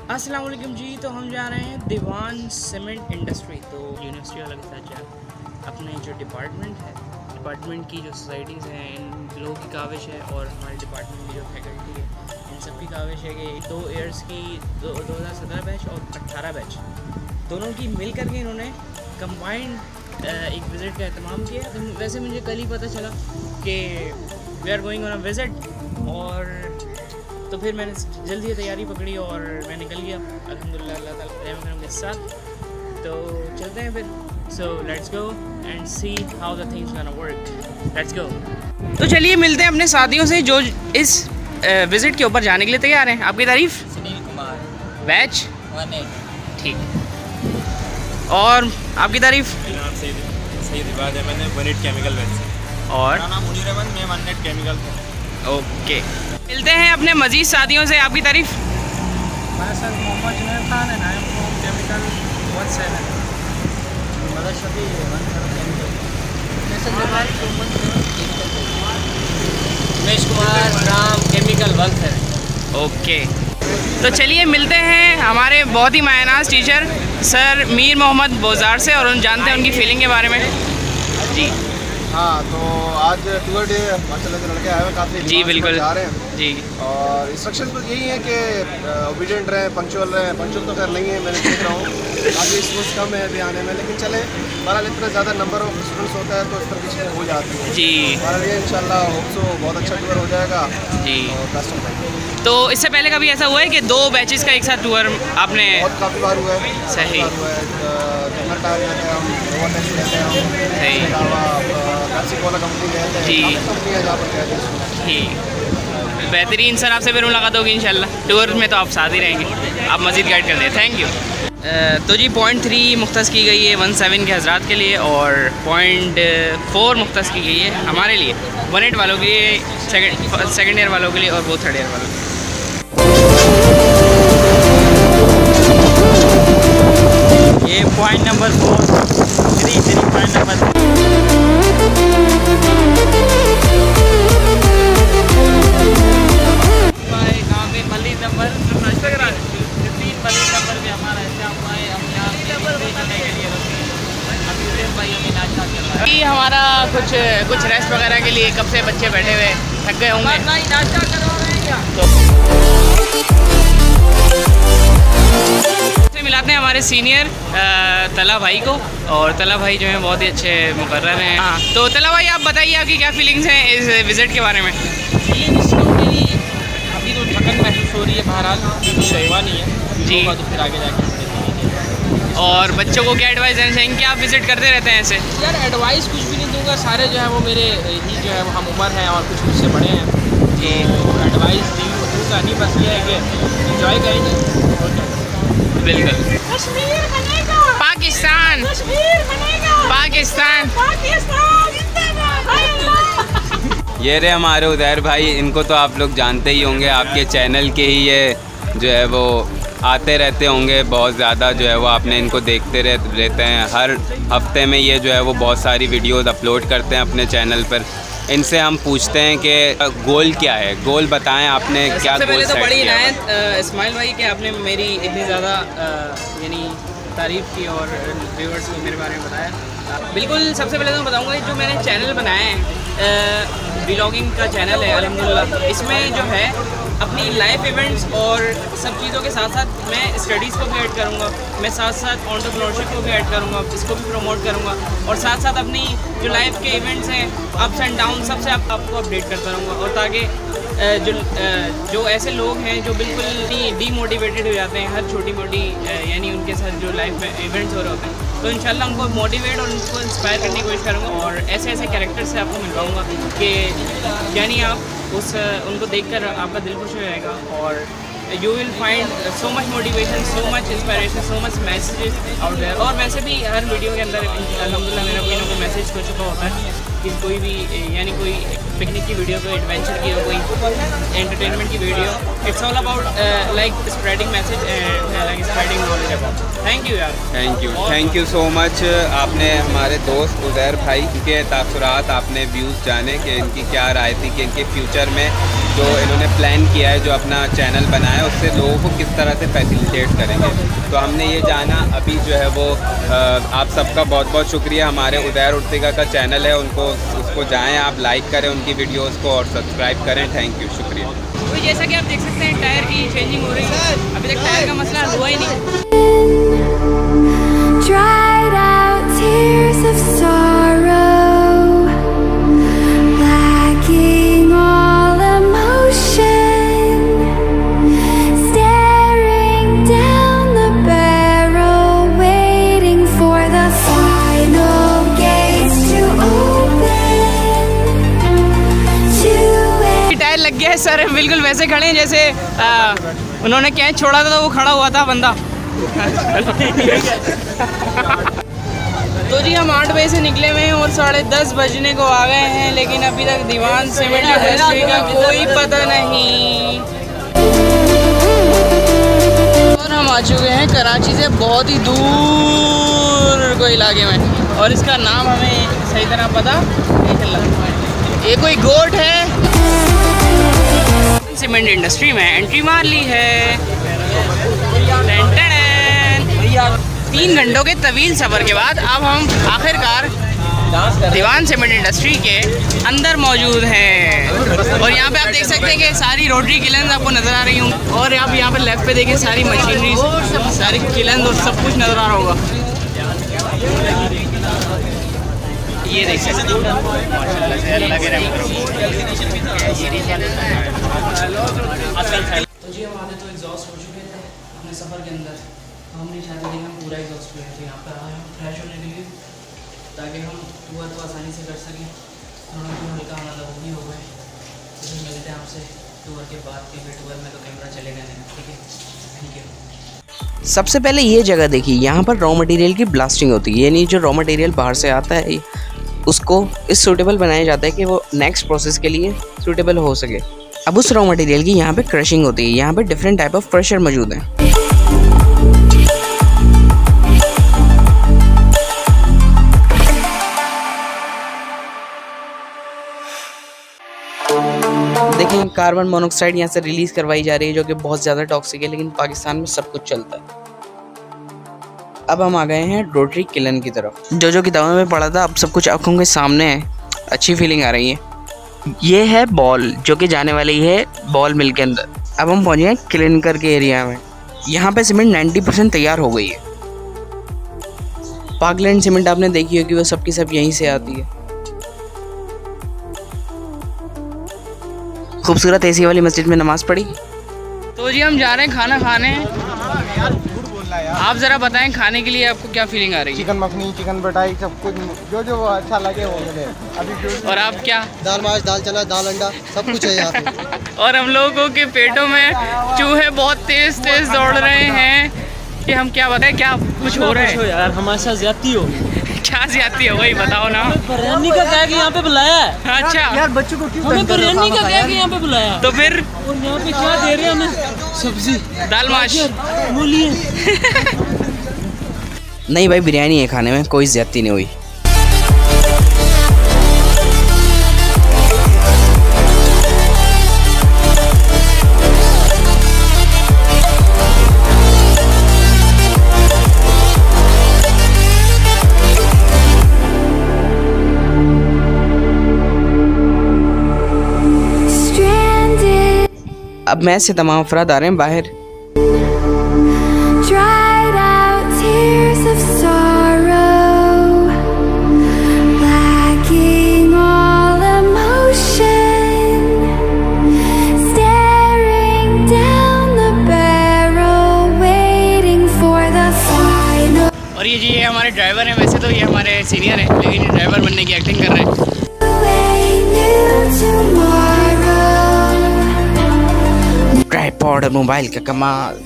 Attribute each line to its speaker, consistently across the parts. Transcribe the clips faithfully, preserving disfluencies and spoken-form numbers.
Speaker 1: अस्सलाम वालेकुम जी। तो हम जा रहे हैं दीवान सीमेंट इंडस्ट्री। तो यूनिवर्सिटी वालों के साथ जा अपने जो डिपार्टमेंट है, डिपार्टमेंट की जो सोसाइटीज़ हैं, इन लोगों की काविश है और हमारे डिपार्टमेंट की जो फैकल्टी है, इन सब की काविश है कि दो ईयर्स की दो दो हज़ार सत्रह बैच और अट्ठारह बैच दोनों की मिल करके इन्होंने कंबाइंड एक विज़िट का एहतमाम किया। तो वैसे मुझे कल ही पता चला कि we are going on a visit, और तो फिर मैंने जल्दी से तैयारी पकड़ी और मैं निकल गया अल्हम्दुलिल्लाह अल्लाह ताला रहम करम के साथ। तो चलते हैं फिर। So let's go and see how the things gonna work. Let's go. तो चलिए मिलते हैं अपने साथियों से जो इस विज़िट के ऊपर जाने के लिए तैयार हैं। आपकी तारीफ?
Speaker 2: सुनील कुमार,
Speaker 1: बैच
Speaker 2: वन
Speaker 1: ठीक। और आपकी तारीफ?
Speaker 3: सही बात है, मैंने वन एट केमिकल बैच से।
Speaker 1: और
Speaker 3: मेरा नाम मुनीर अहमद, मैं वन एट केमिकल से।
Speaker 1: ओके, मिलते हैं अपने मजीद साथियों से। आपकी तारीफ?
Speaker 2: मैं सर मोहम्मद जुनैद खान है, I am from chemical one seven. मदद Shafi one chemical. Umesh Kumar Ram chemical one seven.
Speaker 1: Okay, तो चलिए मिलते हैं हमारे बहुत ही मायनाज टीचर सर मीर मोहम्मद बोजार से और उन जानते हैं उनकी फीलिंग के बारे में। जी
Speaker 4: हाँ, तो आज टूर डे माशाल्लाह से लड़के आए हुए काफ़ी
Speaker 1: जी बिल्कुल
Speaker 4: जा रहे हैं
Speaker 1: जी।
Speaker 4: और इंस्ट्रक्शंस बस यही है कि ओबीडियंट रहें, पंक्चुअल रहें। पंक्चुअल तो खैर नहीं है, मैंने देख रहा हूँ काफ़ी स्टूडेंट्स कम है अभी आने में, लेकिन चले बहरहाल इतना ज़्यादा नंबर ऑफ स्टूडेंट्स होता है तो इस तरह की चीज़ें हो जाती हैं
Speaker 1: जी।
Speaker 4: बहरहाल ये इंशाल्लाह होप सो बहुत अच्छा टूर हो जाएगा
Speaker 1: जी।
Speaker 4: और बेस्ट ऑफ लक।
Speaker 1: तो इससे पहले कभी ऐसा हुआ है कि दो बैचेस का एक साथ टूर आपने?
Speaker 4: बहुत काफ़ी बार हुआ है।
Speaker 1: सही
Speaker 4: हुआ है, जमर टायर रहते हैं हम, रोवर टैक्सी रहते हैं हम,
Speaker 1: सही।
Speaker 4: इसके अलावा वाला कंपनी रहते हैं,
Speaker 1: जी।
Speaker 4: काफ़ी कंपनियाँ जहाँ पर कहते हैं।
Speaker 1: ठीक, बेहतरीन सर। आपसे फिर मुलाकात होगी इंशाल्लाह। टूर में तो आप साथ ही रहेंगे, आप मज़ीद गाइड कर दें। Thank you. तो जी पॉइंट थ्री मुख्तस की गई है वन सेवन के हज़रात के लिए और पॉइंट फोर मुख्तस की गई है हमारे लिए, वन एट वालों के लिए, सेकेंड सेकेंड ईयर वालों के लिए और वो थर्ड ईयर वालों के लिए।
Speaker 2: ये point number four three three point number कहाँ पे Malik number fifteen Malik number पे हमारा एग्जाम आए। हम यहाँ करने के लिए अभी भाइयों में नाश्ता चल रहा है।
Speaker 1: ये हमारा कुछ कुछ रेस्ट वगैरह के लिए कब से बच्चे बैठे हुए थक गए होंगे।
Speaker 2: नाश्ता करवा रहे हैं क्या?
Speaker 1: तो मिलाते हैं हमारे सीनियर तला भाई को, और तला भाई जो है बहुत ही अच्छे मुकर्रर हैं। हाँ, तो तला भाई आप बताइए आपकी क्या फीलिंग्स हैं इस विज़िट के बारे में?
Speaker 2: फीलिंग्स तो मेरी अभी तो थकन महसूस हो रही है, बहरहाल क्योंकि रविवार नहीं है
Speaker 1: जी।
Speaker 2: तो फिर आगे जाके
Speaker 1: और बच्चों को क्या एडवाइस देना चाहेंगे? क्या आप विज़िट करते रहते हैं ऐसे?
Speaker 2: यार एडवाइस कुछ भी नहीं दूंगा, सारे जो है वो मेरे ही जो है वो हम उम्र हैं और कुछ मुझसे बड़े हैं जी। तो एडवाइस दूंगा नहीं, बस ये है कि इंजॉय करेंगे।
Speaker 1: बिल्कुल।
Speaker 5: कश्मीर बनेगा,
Speaker 1: पाकिस्तान,
Speaker 5: कश्मीर बनेगा,
Speaker 1: पाकिस्तान,
Speaker 5: पाकिस्तान जिंदाबाद।
Speaker 6: ये रहे हमारे उदैर भाई, इनको तो आप लोग जानते ही होंगे, आपके चैनल के ही ये जो है वो आते रहते होंगे बहुत ज़्यादा, जो है वो आपने इनको देखते रह, रहते हैं। हर हफ्ते में ये जो है वो बहुत सारी वीडियोस अपलोड करते हैं अपने चैनल पर। इनसे हम पूछते हैं कि गोल क्या है, गोल बताएं आपने क्या
Speaker 1: सबसे
Speaker 6: गोल
Speaker 1: पहले तो
Speaker 6: सेट
Speaker 1: बड़ी
Speaker 6: किया?
Speaker 1: इनायत इस्माइल भाई कि आपने मेरी इतनी ज़्यादा यानी तारीफ़ की और व्यूअर्स को मेरे बारे में बताया। बिल्कुल, सबसे पहले तो मैं बताऊँगा जो मैंने चैनल बनाया है, व्लॉगिंग का चैनल है अल्हम्दुलिल्लाह। इसमें जो है अपनी लाइफ इवेंट्स और सब चीज़ों के साथ साथ मैं स्टडीज़ को भी ऐड करूँगा, मैं साथ साथ एंटरप्रेन्योरशिप को भी ऐड करूँगा, इसको भी प्रमोट करूँगा, और साथ साथ अपनी जो लाइफ के इवेंट्स हैं, अप्स एंड डाउन, सबसे आप, आपको अपडेट करता रहूँगा। और ताकि जो जो ऐसे लोग हैं जो बिल्कुल डीमोटिवेटेड हो जाते हैं हर छोटी मोटी यानी उनके साथ जो लाइफ में इवेंट्स हो रहे होते हैं, तो इंशाल्लाह उनको मोटिवेट और उनको इंस्पायर करने की कोशिश करूँगा और ऐसे ऐसे कैरेक्टर से आपको मिलवाऊँगा कि यानी आप उस उनको देखकर आपका दिल खुश हो जाएगा और you will find so much motivation, so much inspiration, so much messages out there. और वैसे भी हर वीडियो के अंदर अल्हम्दुलिल्लाह मेरा कोई ना कोई मैसेज हो चुका होता है कि कोई भी यानी कोई पिकनिक की वीडियो, कोई एडवेंचर की हो, कोई एंटरटेनमेंट की video, it's all about like spreading message and like spreading knowledge about. Thank you यार,
Speaker 6: thank you thank you so much. आपने हमारे दोस्त उज़ैर भाई के तासुरात, आपने व्यूज़ जाने कि इनकी क्या राय थी कि इनके फ्यूचर में जो इन्होंने प्लान किया है, जो अपना चैनल बनाया है, उससे लोगों को किस तरह से फैसिलिटेट करेंगे। तो हमने ये जाना। अभी जो है वो आप सबका बहुत बहुत शुक्रिया। हमारे उदैर उर्तिका का चैनल है, उनको उसको जाएं, आप लाइक करें उनकी वीडियोस को और सब्सक्राइब करें। थैंक यू, शुक्रिया।
Speaker 1: तो जैसा कि आप देख सकते हैं टायर की चेंजिंग हो रही है, अभी तक टायर का मसला हुआ ही नहीं।
Speaker 5: Dried out tears of sorrow, lacking all emotion, staring down the barrel, waiting for the final gates to open. To
Speaker 1: tyre लग गया है सर, बिल्कुल वैसे खड़े हैं जैसे आ, उन्होंने कैच छोड़ा था तो वो खड़ा हुआ था बंदा। तो जी हम आठ बजे से निकले हुए हैं और साढ़े दस बजने को आ गए हैं, लेकिन अभी तक दीवान सीमेंट इंडस्ट्री का कोई पता नहीं। और हम आ चुके हैं कराची से बहुत ही दूर कोई इलाके में, और इसका नाम हमें सही तरह पता नहीं चल रहा। ये कोई गोट है। सीमेंट इंडस्ट्री में एंट्री मार ली है। तीन घंटों के तवील सफ़र के बाद अब हम आखिरकार दीवान सीमेंट इंडस्ट्री के अंदर मौजूद हैं। और यहाँ पे आप देख सकते हैं कि सारी रोटरी किलन्स आपको नज़र आ रही हूँ, और आप यहाँ पे लेफ्ट पे देखें सारी मशीनरी, सारी किलन्स और सब कुछ नज़र आ रहा होगा। ये देख सकते हैं तो जी हम आते तो एग्जॉस्ट हो चुके थे अपने सफ़र के अंदर। तो हम नहीं चाहते कि हम पूरा एग्जॉस्ट हुए, तो यहाँ पर आए हम फ्रेश होने के लिए, ताकि हम टूर तो आसानी से कर सकें। थोड़ा भी हल्का मतलब वो भी हो गए। तो फिर मिलते हैं आपसे टूर के बाद के फिर टूर में तो कैमरा चलेगा नहीं, ठीक है। Thank you.
Speaker 7: सबसे पहले ये जगह देखिए, यहाँ पर रॉ मटेरियल की ब्लास्टिंग होती है, यानी जो रॉ मटेरियल बाहर से आता है उसको इस सूटेबल बनाया जाता है कि वो नेक्स्ट प्रोसेस के लिए सूटेबल हो सके। अब उस रॉ मटेरियल की यहाँ पे क्रशिंग होती है। यहाँ पे डिफरेंट टाइप ऑफ क्रशर मौजूद हैं। देखें कार्बन मोनोऑक्साइड यहाँ से रिलीज करवाई जा रही है, जो कि बहुत ज़्यादा टॉक्सिक है, लेकिन पाकिस्तान में सब कुछ चलता है। अब हम आ गए हैं रोटरी किलन की तरफ। जो जो किताबों में पढ़ा था अब सब कुछ आंखों के सामने है। अच्छी फीलिंग आ रही है। ये है बॉल जो कि जाने वाली है बॉल मिल के अंदर। अब हम पहुँचे हैं क्लिनकर के एरिया में। यहाँ पे सीमेंट नब्बे परसेंट तैयार हो गई है। पाकलैंड सीमेंट आपने देखी होगी, वो सबकी सब यहीं से आती है। खूबसूरत एसी वाली मस्जिद में नमाज पढ़ी।
Speaker 1: तो जी हम जा रहे हैं खाना खाने। आप ज़रा बताएं खाने के लिए आपको क्या फीलिंग आ रही है?
Speaker 4: चिकन मखनी, चिकन बटाई, सब कुछ जो जो अच्छा लगे वो मिले। अभी
Speaker 1: और आप क्या?
Speaker 8: दाल माश, दाल चना, दाल अंडा, सब कुछ है यहाँ पे।
Speaker 1: और हम लोगों के पेटों में चूहे बहुत तेज तेज दौड़ रहे हैं कि हम क्या बताएं, क्या कुछ हो रहा है
Speaker 2: यार, हमारे साथ ज्यादती हो।
Speaker 1: क्या ज्यादती है वही बताओ ना।
Speaker 2: बिरयानी का क्या कि यहाँ पे बुलाया है?
Speaker 1: अच्छा
Speaker 8: यार बच्चों को क्यों
Speaker 2: हमें बिरयानी का क्या कि यहाँ पे बुलाया?
Speaker 1: तो फिर
Speaker 2: और यहाँ पे क्या दे रहे हैं हमें? सब्जी,
Speaker 1: दाल माश,
Speaker 2: मूली।
Speaker 7: नहीं भाई, बिरयानी है खाने में, कोई ज्यादती नहीं हुई। अब मैं से तमाम अफराद आ रहे हैं बाहर।
Speaker 5: dried out tears of sorrow, lacking all emotion, staring down the barrel, waiting for the final.
Speaker 1: और ये जी ये हमारे ड्राइवर हैं। वैसे तो ये हमारे सीनियर हैं, लेकिन ये ड्राइवर बनने की एक्टिंग कर रहे हैं।
Speaker 7: ट्राइपॉड और मोबाइल का कमाल।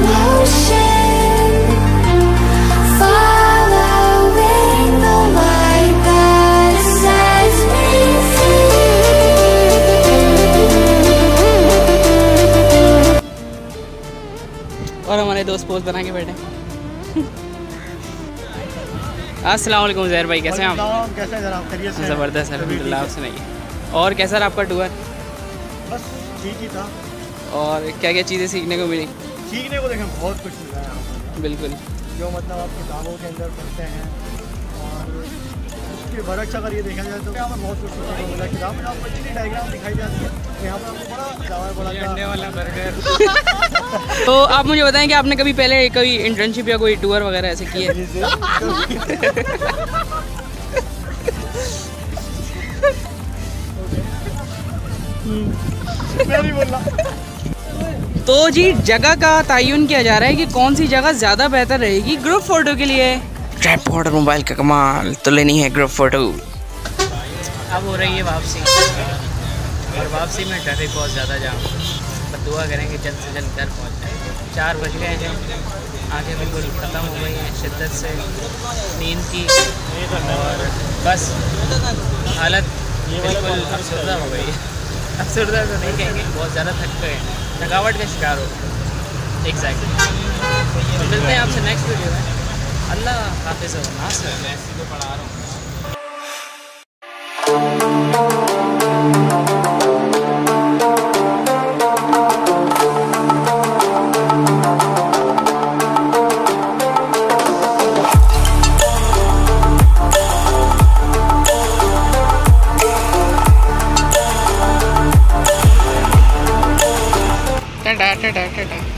Speaker 1: और हमारे दोस्त पोस्ट बना के बैठे। अस्सलाम वालेकुम ज़हर भाई, कैसे हैं आप?
Speaker 4: कैसे हैं जनाब? खैरियत से?
Speaker 1: ज़बरदस्त, अल्हम्दुलिल्लाह। आप सुनाइए। और कैसा रहा आपका टूर?
Speaker 4: बस
Speaker 9: ठीक ही था।
Speaker 7: और क्या क्या चीज़ें सीखने को मिली?
Speaker 9: सीखने को देखें बहुत कुछ मिला है यहाँ पर।
Speaker 7: बिल्कुल,
Speaker 9: जो मतलब आप किताबों के अंदर पढ़ते हैं और उसके बरक्स अगर ये देखा जाए तो यहाँ पर बहुत कुछ सीखने को मिला। किताब में आपको इतनी डायग्राम दिखाई जाती है तो यहाँ पर आपको बड़ा चावल बड़ा अंडे वाला बर्गर।
Speaker 7: तो आप मुझे बताएं कि आपने कभी पहले कोई इंटर्नशिप या कोई टूर वगैरह ऐसे किए?
Speaker 9: मैं नहीं बोल रहा।
Speaker 7: तो जी जगह का तयन किया जा रहा है कि कौन सी जगह ज़्यादा बेहतर रहेगी ग्रुप फोटो के लिए। ट्राइपॉड और मोबाइल का कमाल, तो लेनी है ग्रुप फोटो।
Speaker 1: अब हो रही है वापसी और वापसी में ट्रैफिक बहुत ज़्यादा जाम, बस दुआ करेंगे जल्द से जल्द घर पहुँच जाए। चार बज गए हैं, आंखें बिल्कुल ख़त्म हो गई हैं शिद्दत से नींद की, और बस हालत बिल्कुल अफसरदा हो गई है। अफसरदा तो नहीं कहेंगे, बहुत ज़्यादा थक गए हैं, थकावट का शिकार हो गए। एग्जैक्टली। तो मिलते हैं आपसे नेक्स्ट वीडियो में। अल्लाह हाफिज़। मैं इसी को पढ़ा रहा हूँ।
Speaker 7: टाटा टाटा टाटा।